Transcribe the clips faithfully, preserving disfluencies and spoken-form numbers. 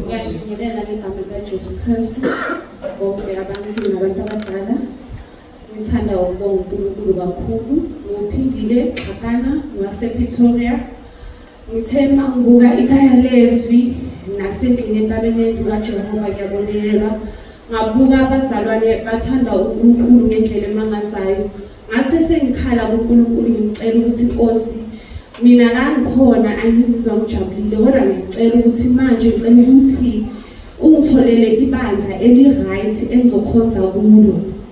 Ngiyabingelela ngegama likaJesu Kristu bonke abantu nabantu abadala. Ngithanda ukubonga uNkulunkulu kakhulu. Ngiphindile Xhakana ngasePretoria. Ngithe mangibuka ikhaya lezwi nasendlini entabeni kaJehova ngiyabonela. Ngabuka abazalwane bathanda uNkulunkulu ngendlela emangazayo. Ngase sengikhala kuNkulunkulu ngicela ukuthi Nkosi mina la ngikhona angizizwa ngijabulile kodwa ngicela ukuthi manje ngicela ukuthi ungitholele ibandla eli-right engizokhonza kulo.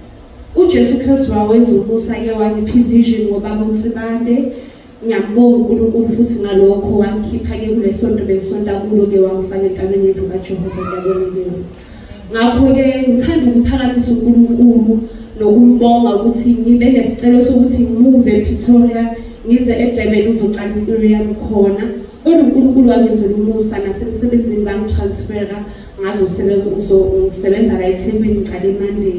uJesu Kristu wawenza umusa ke wangipha vision ngoba uNsibande. Ngiyabonga uNkulunkulu futhi ngalokho wangikhipha ke kule sonto bengisonta kulo ke wangifaka entabeni kaJehova ngiyabonga. Ngakho ke ngithanda ukuphakamisa uNkulunkulu nokumbonga ukuthi ngibe nesicelo sokuthi ngimove ePretoria ngize eDurban uzoqala impilo yami khona. Kodwa uNkulunkulu wangenzela umusa nasemsebenzini bangitransfera ngazo sebenza la eThekwini ngiqale eMonday.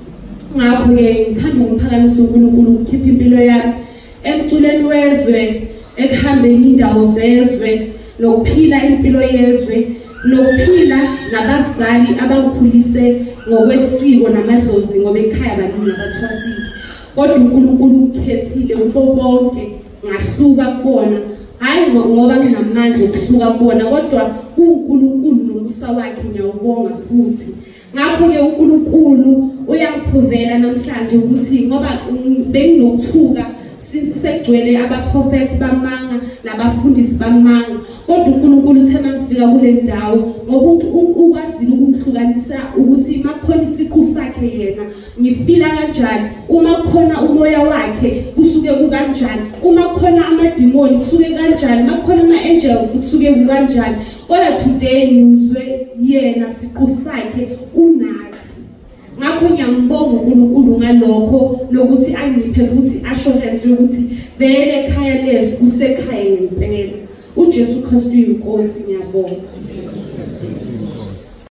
Ngakho ke ngithanda ukuphakamisa uNkulunkulu ukukhipha impilo yami emculeni wezwe, ekuhambeni indawo zezwe, nokuphila impilo yezwe, nokuphila nabazali abangikhulise ngokwesiko namadlozi ngoba ekhaya baningi abathwasile. Kodwa uNkulunkulu ukhethile kubo bonke ngahluka kubona. Hayi ngoba nginamandla okuhluka kubona kodwa uNkulunkulu nomusa wakhe ngiyawubonga futhi. Ngakho ke uNkulunkulu uyangiprovela namhlanje ukuthi ngoba benginokuthuka since segcwele abaprofeti bamanga nabafundisi bamanga kodwa uNkulunkulu uthe mangifika kule ndawo ngoba ukwazile ukungihlukanisa ukuthi makukhona isiqu sakhe yena ngifila kanjani, uma kukhona umoya wakhe kusuke kukanjani, uma kukhona amadimoni kusuke kanjani, uma kukhona ama-angels kusuke kukanjani. Kodwa today ngizwe yena siqu sakhe unathi. Ngakho ngiyambonga uNkulunkulu ngalokho lokuthi angiphe futhi assurance yokuthi vele ekhaya lezwi kusekhaya ngempela. uJesu Kristu inkosi ngiyabonga.